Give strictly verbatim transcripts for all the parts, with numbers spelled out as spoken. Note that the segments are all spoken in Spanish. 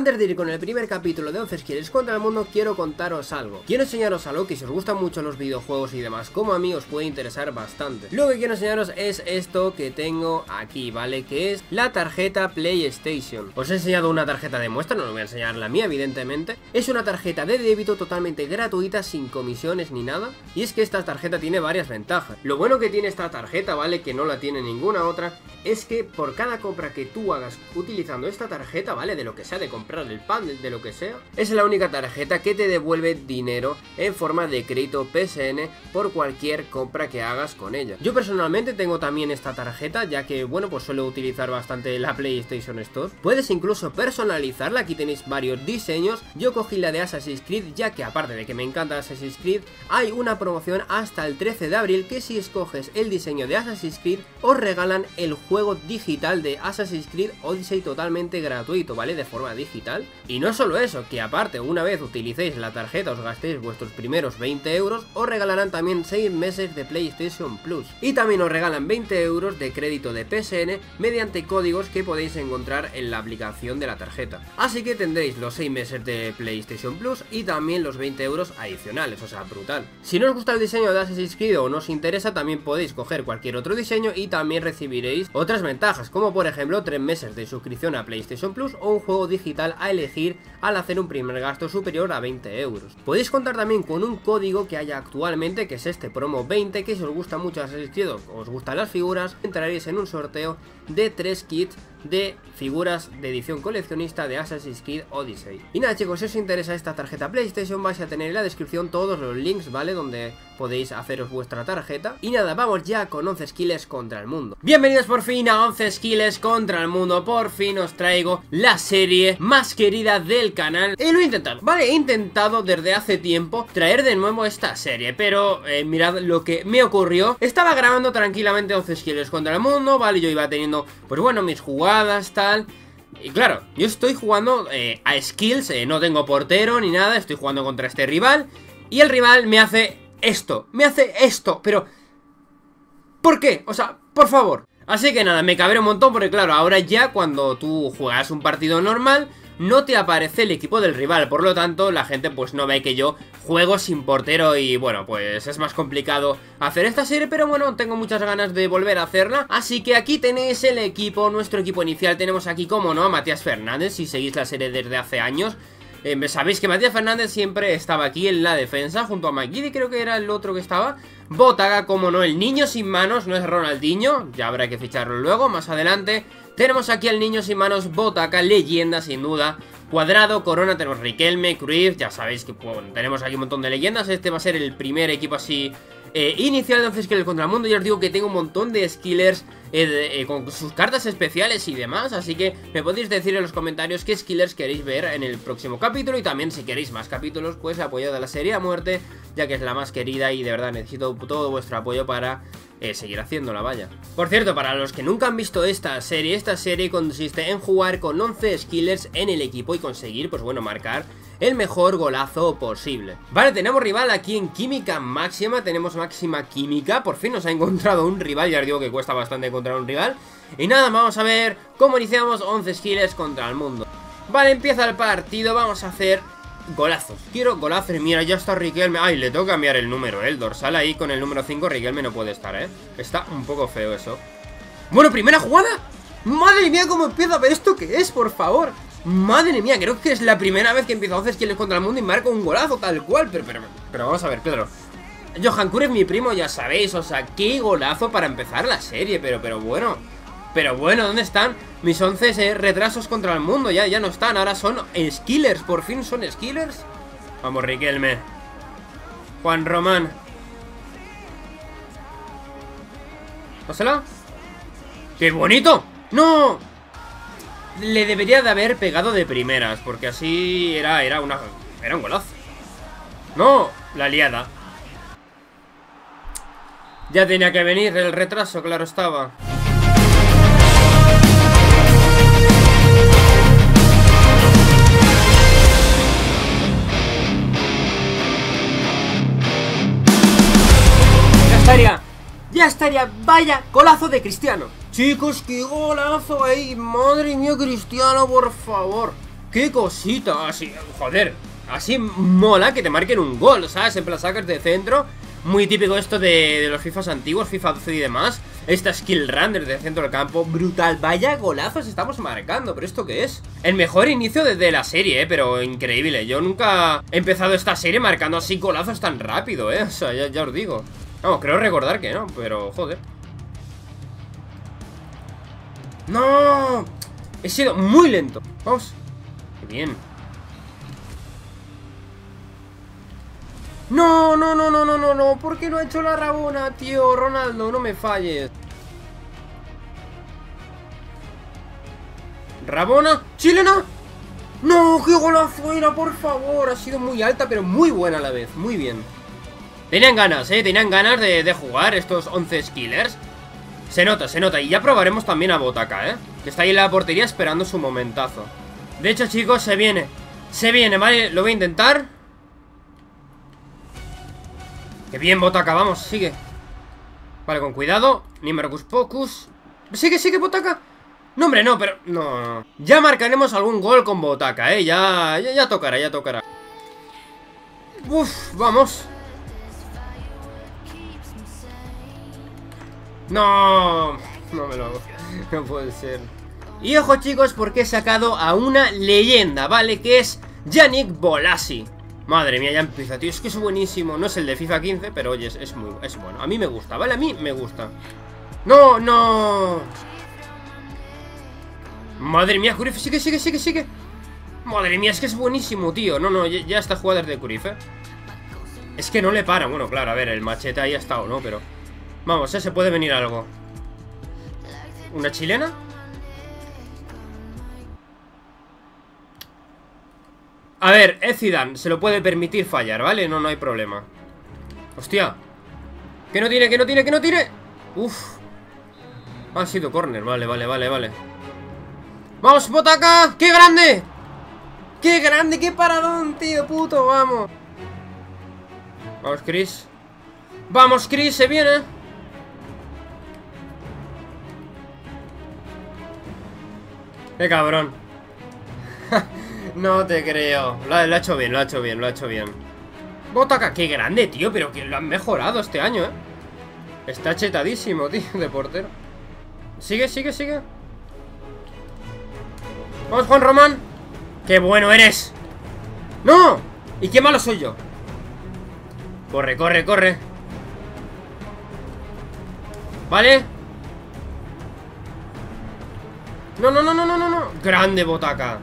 Antes de ir con el primer capítulo de once Skillers contra el mundo, quiero contaros algo. Quiero enseñaros algo que si os gustan mucho los videojuegos y demás como a mí os puede interesar bastante. Lo que quiero enseñaros es esto que tengo aquí, ¿vale? Que es la tarjeta PlayStation. Os he enseñado una tarjeta de muestra, no os voy a enseñar la mía evidentemente. Es una tarjeta de débito totalmente gratuita, sin comisiones ni nada. Y es que esta tarjeta tiene varias ventajas. Lo bueno que tiene esta tarjeta, ¿vale? Que no la tiene ninguna otra, es que por cada compra que tú hagas utilizando esta tarjeta, ¿vale? De lo que sea, de comprar el pan, de lo que sea, es la única tarjeta que te devuelve dinero en forma de crédito P S N por cualquier compra que hagas con ella. Yo personalmente tengo también esta tarjeta, ya que, bueno, pues suelo utilizar bastante la PlayStation Store. Puedes incluso personalizarla, aquí tenéis varios diseños. Yo cogí la de Assassin's Creed, ya que aparte de que me encanta Assassin's Creed, hay una promoción hasta el trece de abril que si escoges el diseño de Assassin's Creed, os regalan el juego digital de Assassin's Creed Odyssey totalmente gratuito, ¿vale? De forma digital. Y no solo eso, que aparte una vez utilicéis la tarjeta, os gastéis vuestros primeros veinte euros, os regalarán también seis meses de PlayStation Plus. Y también os regalan veinte euros de crédito de P S N mediante códigos que podéis encontrar en la aplicación de la tarjeta. Así que tendréis los seis meses de PlayStation Plus y también los veinte euros adicionales, o sea, brutal. Si no os gusta el diseño de Assassin's Creed o no os interesa, también podéis coger cualquier otro diseño y también recibiréis otras ventajas, como por ejemplo tres meses de suscripción a PlayStation Plus o un juego digital a elegir al hacer un primer gasto superior a veinte euros. Podéis contar también con un código que haya actualmente, que es este promo veinte, que si os gusta mucho Assassin's Creed o os gustan las figuras, entraréis en un sorteo de tres kits de figuras de edición coleccionista de Assassin's Creed Odyssey. Y nada, chicos, si os interesa esta tarjeta PlayStation, vais a tener en la descripción todos los links, ¿vale? Donde podéis haceros vuestra tarjeta. Y nada, vamos ya con once Skillers contra el mundo. Bienvenidos por fin a once Skillers contra el mundo. Por fin os traigo la serie más querida del canal. Y lo he intentado, ¿vale? He intentado desde hace tiempo traer de nuevo esta serie, pero eh, mirad lo que me ocurrió. Estaba grabando tranquilamente once Skillers contra el mundo, ¿vale? Yo iba teniendo, pues bueno, mis jugadas, tal. Y claro, yo estoy jugando eh, a skills, eh, no tengo portero ni nada, estoy jugando contra este rival. Y el rival me hace esto, me hace esto, pero ¿por qué? O sea, por favor. Así que nada, me cabré un montón porque claro, ahora ya cuando tú juegas un partido normal no te aparece el equipo del rival, por lo tanto la gente pues no ve que yo juego sin portero y bueno, pues es más complicado hacer esta serie, pero bueno, tengo muchas ganas de volver a hacerla. Así que aquí tenéis el equipo, nuestro equipo inicial. Tenemos aquí, como no, a Matías Fernández, si seguís la serie desde hace años. Eh, sabéis que Matías Fernández siempre estaba aquí en la defensa, junto a McGiddy, creo que era el otro que estaba. Botaga, como no, el niño sin manos, no es Ronaldinho, ya habrá que ficharlo luego, más adelante. Tenemos aquí al niño sin manos, Botaga, leyenda sin duda. Cuadrado, Corona, tenemos Riquelme, Cruyff, ya sabéis que bueno, tenemos aquí un montón de leyendas. Este va a ser el primer equipo así eh, inicial de once Skillers contra el mundo. Ya os digo que tengo un montón de skillers eh, de, eh, con sus cartas especiales y demás. Así que me podéis decir en los comentarios qué skillers queréis ver en el próximo capítulo. Y también si queréis más capítulos, pues apoyad a la serie a muerte, ya que es la más querida y de verdad necesito todo vuestro apoyo para Eh, seguir haciéndola, vaya. Por cierto, para los que nunca han visto esta serie, esta serie consiste en jugar con once skillers en el equipo y conseguir, pues bueno, marcar el mejor golazo posible. Vale, tenemos rival aquí en química máxima, tenemos máxima química, por fin nos ha encontrado un rival, ya os digo que cuesta bastante encontrar un rival. Y nada, vamos a ver cómo iniciamos once skillers contra el mundo. Vale, empieza el partido, vamos a hacer golazos, quiero golazos. Mira, ya está Riquelme. Ay, le tengo que cambiar el número, ¿eh? El dorsal ahí con el número cinco, Riquelme no puede estar, ¿eh? Está un poco feo eso. Bueno, primera jugada. Madre mía, cómo empieza. ¿Pero esto qué es, por favor? Madre mía, creo que es la primera vez que empiezo a hacer skills contra el mundo y marco un golazo tal cual. Pero, pero, pero vamos a ver, Pedro. Johan Cruyff es mi primo, ya sabéis. O sea, qué golazo para empezar la serie. Pero, pero bueno. Pero bueno, ¿dónde están mis once eh, retrasos contra el mundo? Ya, ya no están, ahora son skillers. Por fin son skillers. Vamos, Riquelme. Juan Román. ¿Pásala? ¡Qué bonito! ¡No! Le debería de haber pegado de primeras, porque así era, era una... Era un golazo. ¡No! La liada. Ya tenía que venir el retraso, claro estaba. estaría, ya estaría, vaya golazo de Cristiano. Chicos, qué golazo ahí, madre mía, Cristiano, por favor. ¡Qué cosita! Así, joder, así mola que te marquen un gol, ¿sabes? En plan sacas de centro. Muy típico esto de, de los FIFAs antiguos, FIFA doce y demás. Esta skill run desde el centro del campo, brutal. Vaya golazos estamos marcando, ¿pero esto qué es? El mejor inicio de, de la serie, eh, pero increíble. Yo nunca he empezado esta serie marcando así golazos tan rápido, eh. O sea, ya, ya os digo. Vamos, creo recordar que no, pero joder. ¡No! He sido muy lento. Vamos. Qué bien. No, no, no, no, no, no, no. ¿Por qué no ha hecho la rabona, tío? Ronaldo, no me falles. ¿Rabona? ¿Chilena? No, qué golazo era, por favor. Ha sido muy alta, pero muy buena a la vez. Muy bien. Tenían ganas, eh. Tenían ganas de, de jugar estos once skillers. Se nota, se nota. Y ya probaremos también a Botaka, eh. Que está ahí en la portería esperando su momentazo. De hecho, chicos, se viene. Se viene, ¿vale? Lo voy a intentar. ¡Qué bien, Botaka! Vamos, sigue. Vale, con cuidado. Nimercus Pocus. Sigue, sigue, Botaka. No, hombre, no, pero... No, no. Ya marcaremos algún gol con Botaka, eh. Ya, ya, ya tocará, ya tocará. Uf, vamos. No, no me lo hago. No puede ser. Y ojo, chicos, porque he sacado a una leyenda, ¿vale? Que es Yannick Bolasie. Madre mía, ya empieza, tío. Es que es buenísimo. No es el de FIFA quince, pero oye, es, es muy es bueno. A mí me gusta, ¿vale? A mí me gusta. No, no. Madre mía, Cruyff, sigue, sigue, sigue, sigue. Madre mía, es que es buenísimo, tío. No, no, ya, ya está jugada desde Cruyff, ¿eh? Es que no le para. Bueno, claro, a ver, el machete ahí ha estado, ¿no? Pero... Vamos, eh, se puede venir algo. ¿Una chilena? A ver, es Zidane, se lo puede permitir fallar, ¿vale? No, no hay problema. Hostia. Que no tire, que no tire, que no tire. Uf. Ha sido córner, vale, vale, vale, vale. ¡Vamos, Botaka! ¡Qué grande! ¡Qué grande! ¡Qué paradón, tío, puto! Vamos. Vamos, Chris. Vamos, Chris, se viene. ¡Qué cabrón! No te creo. Lo ha, lo ha hecho bien, lo ha hecho bien, lo ha hecho bien. Botaka, qué grande, tío. Pero que lo han mejorado este año, eh. Está chetadísimo, tío, de portero. Sigue, sigue, sigue. Vamos, Juan Román. ¡Qué bueno eres! ¡No! ¿Y qué malo soy yo? Corre, corre, corre. ¿Vale? No, no, no, no, no, no, no. Grande, Botaka.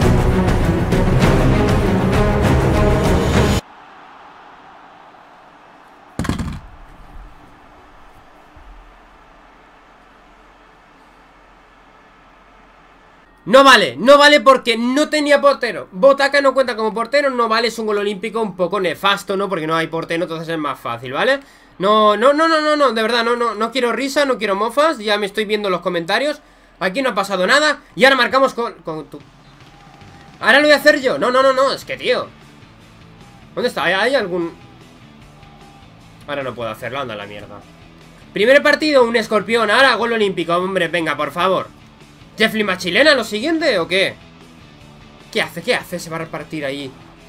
No vale, no vale porque no tenía portero. Botaka no cuenta como portero, no vale, es un gol olímpico un poco nefasto, ¿no? Porque no hay portero, entonces es más fácil, ¿vale? No, no, no, no, no, no, de verdad, no, no, no quiero risa, no quiero mofas, ya me estoy viendo los comentarios. Aquí no ha pasado nada y ahora marcamos con, con tu... Ahora lo voy a hacer yo, no, no, no, no, es que tío. ¿Dónde está? ¿Hay, hay algún...? Ahora no puedo hacerlo, anda la mierda. Primer partido, un escorpión, ahora gol olímpico, hombre, venga, por favor. ¿Jeff Lima chilena lo siguiente o qué? ¿Qué hace? ¿Qué hace? Se va a repartir ahí.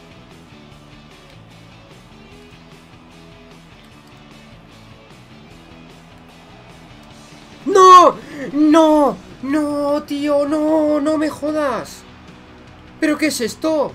¡No! ¡No! ¡No, tío! ¡No! ¡No me jodas! ¿Pero qué es esto?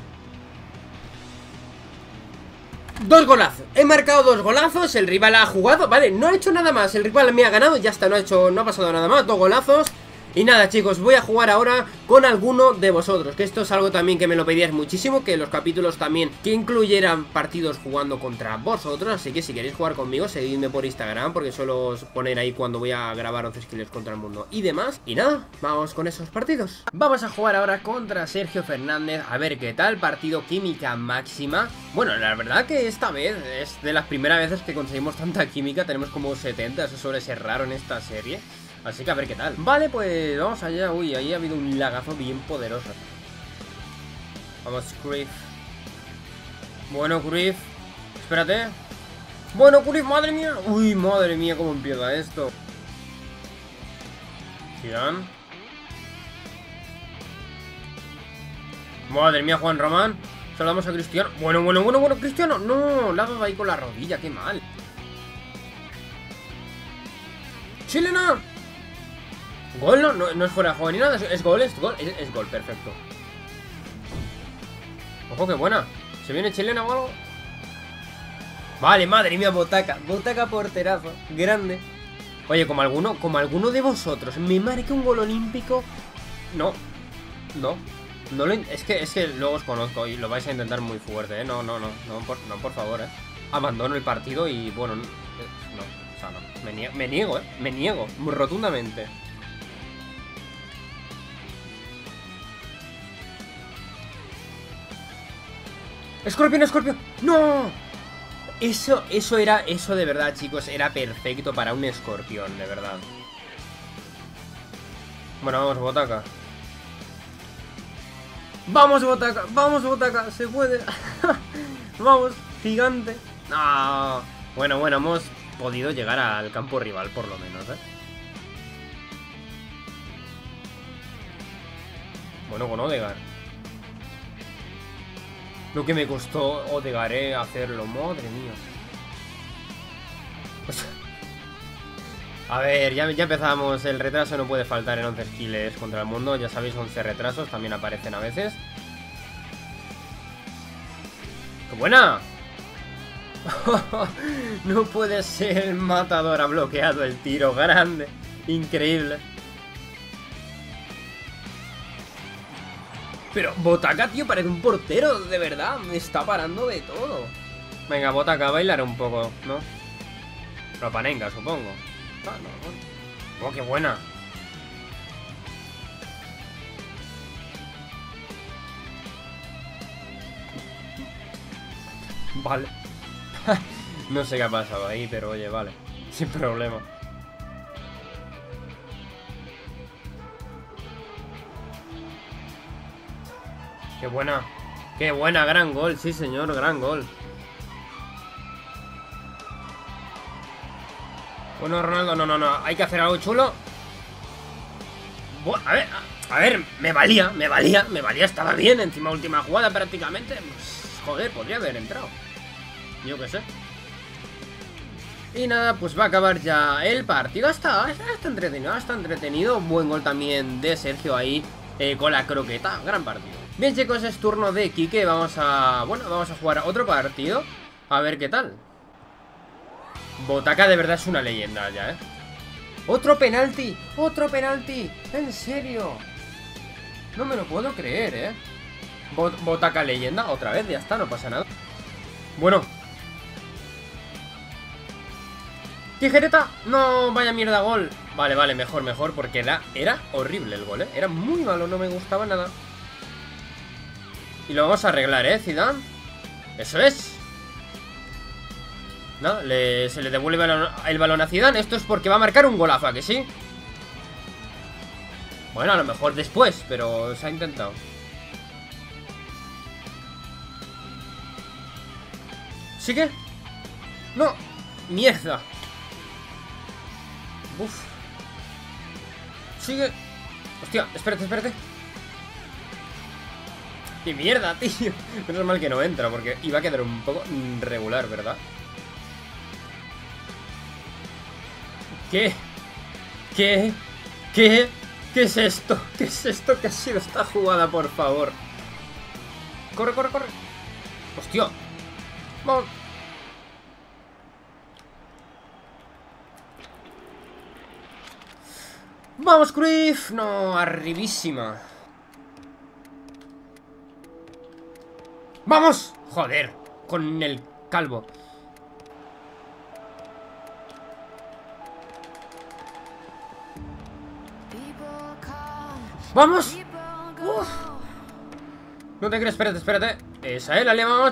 Dos golazos. He marcado dos golazos. El rival ha jugado. Vale, no ha hecho nada más. El rival me ha ganado. Ya está, no ha hecho, no ha pasado nada más. Dos golazos. Y nada, chicos, voy a jugar ahora con alguno de vosotros, que esto es algo también que me lo pedíais muchísimo, que los capítulos también que incluyeran partidos jugando contra vosotros. Así que si queréis jugar conmigo, seguidme por Instagram, porque suelo poner ahí cuando voy a grabar once skills contra el mundo y demás. Y nada, vamos con esos partidos. Vamos a jugar ahora contra Sergio Fernández, a ver qué tal. Partido química máxima. Bueno, la verdad que esta vez es de las primeras veces que conseguimos tanta química. Tenemos como setenta, eso suele ser raro en esta serie. Así que a ver qué tal. Vale, pues vamos allá. Uy, ahí ha habido un lagazo bien poderoso. Vamos, Cruyff. Bueno, Cruyff. Espérate. Bueno, Cruyff, madre mía. Uy, madre mía, cómo empieza esto. Zidane. Madre mía, Juan Román. Se lo damos a Cristiano. Bueno, bueno, bueno, bueno, Cristiano. No, la ha dado ahí con la rodilla, qué mal. ¡Chilena! ¿Gol? No, no, no es fuera de juego ni nada. Es, es gol, es gol, es, es gol, perfecto. Ojo, qué buena. ¿Se viene chilena o algo? Vale, madre mía, Botaca. Botaca porterazo. Grande. Oye, como alguno, como alguno de vosotros me marque un gol olímpico. No. No. No lo, es que es que luego os conozco y lo vais a intentar muy fuerte, ¿eh? No, no, no. No, por, no, por favor, ¿eh? Abandono el partido y bueno. No. O sea, no. Me niego, me niego, ¿eh? Me niego. Muy rotundamente. ¡Escorpión, escorpión! ¡No! Eso, eso era, eso de verdad, chicos, era perfecto para un escorpión, de verdad. Bueno, vamos, Botaca. ¡Vamos, Botaca! ¡Vamos, Botaca! ¡Se puede! ¡Vamos, gigante! ¡No! Bueno, bueno, hemos podido llegar al campo rival, por lo menos, ¿eh? Bueno, con Odegaard. Lo que me costó Odegaard, eh, hacerlo, madre mía. A ver, ya, ya empezamos. El retraso no puede faltar en once skills contra el mundo. Ya sabéis, once retrasos también aparecen a veces. ¡Qué buena! No puede ser, el matador ha bloqueado el tiro. Grande, increíble. Pero Botaca, tío, parece un portero, de verdad. Me está parando de todo. Venga, Botaca, a bailar un poco, ¿no? Ropanenga, supongo. Ah, no, no. Oh, qué buena. Vale. No sé qué ha pasado ahí, pero oye, vale. Sin problema. Qué buena. Qué buena, gran gol. Sí, señor, gran gol. Bueno, Ronaldo, no, no, no. Hay que hacer algo chulo. A ver, a, a ver, me valía, me valía, me valía, estaba bien. Encima última jugada prácticamente. Pues, joder, podría haber entrado. Yo qué sé. Y nada, pues va a acabar ya el partido. Está, está entretenido, está entretenido. Buen gol también de Sergio ahí, eh, con la croqueta. Gran partido. Bien, chicos, es turno de Quique. Vamos a... Bueno, vamos a jugar otro partido. A ver qué tal. Botaca de verdad es una leyenda ya, ¿eh? ¡Otro penalti! ¡Otro penalti! ¡En serio! No me lo puedo creer, ¿eh? Bot Botaca leyenda, otra vez, ya está, no pasa nada. Bueno. ¡Tijereta! ¡No! ¡Vaya mierda gol! Vale, vale, mejor, mejor, porque era, era horrible el gol, ¿eh? Era muy malo, no me gustaba nada. Y lo vamos a arreglar, ¿eh, Zidane? ¡Eso es! No, le, se le devuelve el balón, el balón a Zidane. Esto es porque va a marcar un golazo, ¿a que sí? Bueno, a lo mejor después, pero se ha intentado. ¿Sigue? ¡No! ¡Mierda! Uf. Sigue. Hostia, espérate, espérate. ¡Qué mierda, tío! Menos mal que no entra, porque iba a quedar un poco regular, ¿verdad? ¿Qué? ¿Qué? ¿Qué? ¿Qué es esto? ¿Qué es esto que ha sido esta jugada, por favor? ¡Corre, corre, corre! ¡Hostia! ¡Vamos! ¡Vamos, Cruyff! No, arribísima. ¡Vamos! Joder, con el calvo. ¡Vamos! ¡Uf! No te crees, espérate, espérate. Esa es la llamamos.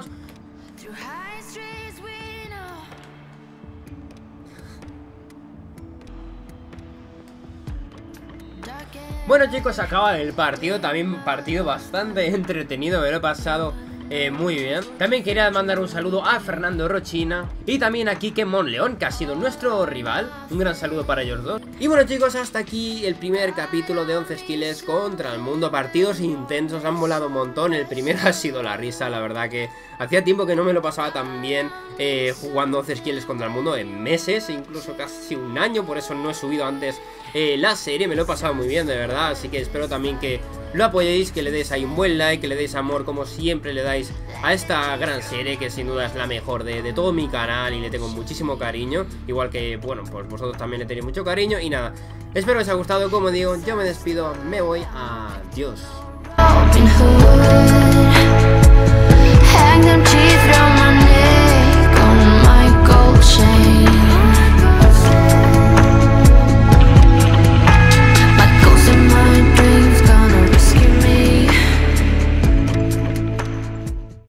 Bueno, chicos, acaba el partido. También partido bastante entretenido. Me lo he pasado eh, muy bien. También quería mandar un saludo a Fernando Rochina y también a Quique Monleón, que ha sido nuestro rival. Un gran saludo para ellos dos. Y bueno, chicos, hasta aquí el primer capítulo de once Skills contra el mundo. Partidos intensos, han volado un montón. El primero ha sido la risa, la verdad que hacía tiempo que no me lo pasaba tan bien eh, jugando once Skills contra el mundo, en meses, incluso casi un año. Por eso no he subido antes eh, la serie, me lo he pasado muy bien, de verdad. Así que espero también que lo apoyéis, que le deis ahí un buen like, que le deis amor como siempre le dais a esta gran serie, que sin duda es la mejor de, de todo mi canal y le tengo muchísimo cariño. Igual que, bueno, pues vosotros también le tenéis mucho cariño. Y nada, espero que os haya gustado. Como digo, yo me despido, me voy, adiós.